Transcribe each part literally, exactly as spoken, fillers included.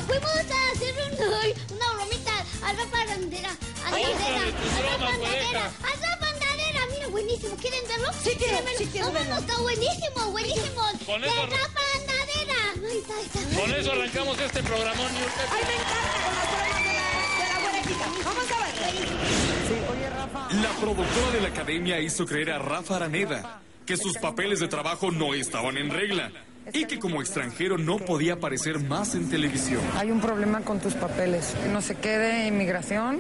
fuimos a hacer un, una bromita a Rafa Arandera. A Rafa Andadera. A Rafa Andadera. Mira, buenísimo. ¿Quieren verlo? Sí, quiero, sí, quiero no, verlo. No, está buenísimo, buenísimo. Con de eso... Rafa Andadera. Ahí está, ahí está. Con eso arrancamos este programón. Ay, me encanta con las bromas de la, de la abuelita. Vamos a ver. Sí, oye, Rafa. La productora de la academia hizo creer a Rafa Araneda que sus papeles de trabajo no estaban en regla y que como extranjero no podía aparecer más en televisión. Hay un problema con tus papeles. No se quede inmigración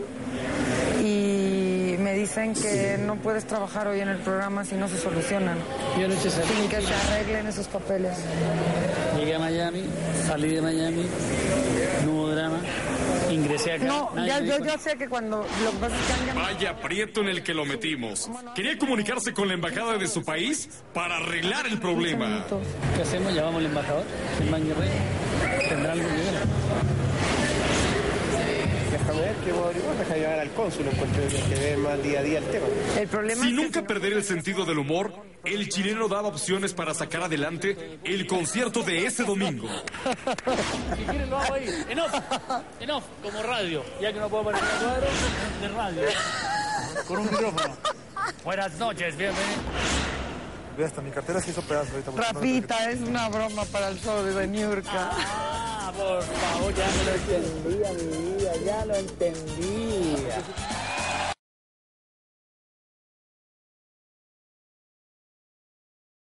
y me dicen que no puedes trabajar hoy en el programa si no se solucionan. Yo no sé si Sin que se arreglen esos papeles. llegué a Miami, salí de Miami, no hubo drama, ingresé acá. No, ya, yo, yo sé que cuando lo que pasa es que han llamado... Vaya aprieto en el que lo metimos. Quería comunicarse con la embajada de su país para arreglar el problema. ¿Qué hacemos? Llamamos al embajador, el Manguerrey, tendrá algo que ver. Déjame ver que voy a averiguar, déjame llegar al cónsul, encuentro que ve más día a día el tema. El problema Sin es que nunca si no- perder el sentido del humor, el chileno daba opciones para sacar adelante el concierto de ese domingo. Si quieren lo hago ahí, en off, en off, como radio, ya que no puedo poner el cuadro, de radio, con un micrófono. Buenas noches, bienvenido. Ve, hasta mi cartera se hizo pedazo ahorita. Rafita, es una broma para el show de Niurka. Ah, por favor, ya me lo entendía, mi vida, ya lo entendía.